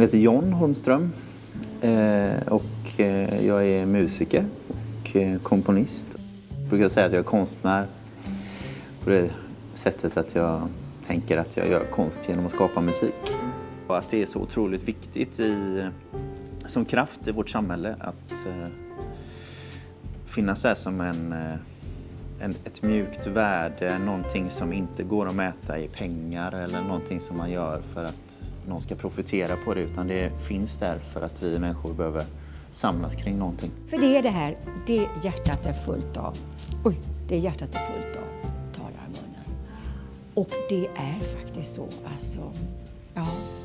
heter John Holmström och jag är musiker och komponist. Jag brukar säga att jag är konstnär på det sättet att jag tänker att jag gör konst genom att skapa musik. Och att det är så otroligt viktigt som kraft i vårt samhälle att finnas här som ett mjukt värde, någonting som inte går att mäta i pengar eller någonting som man gör för att någon ska profitera på det, utan det finns där för att vi människor behöver samlas kring någonting. För det är det här, det hjärtat är fullt av. Oj, det hjärtat är fullt av, talar munnen. Och det är faktiskt så, alltså, ja.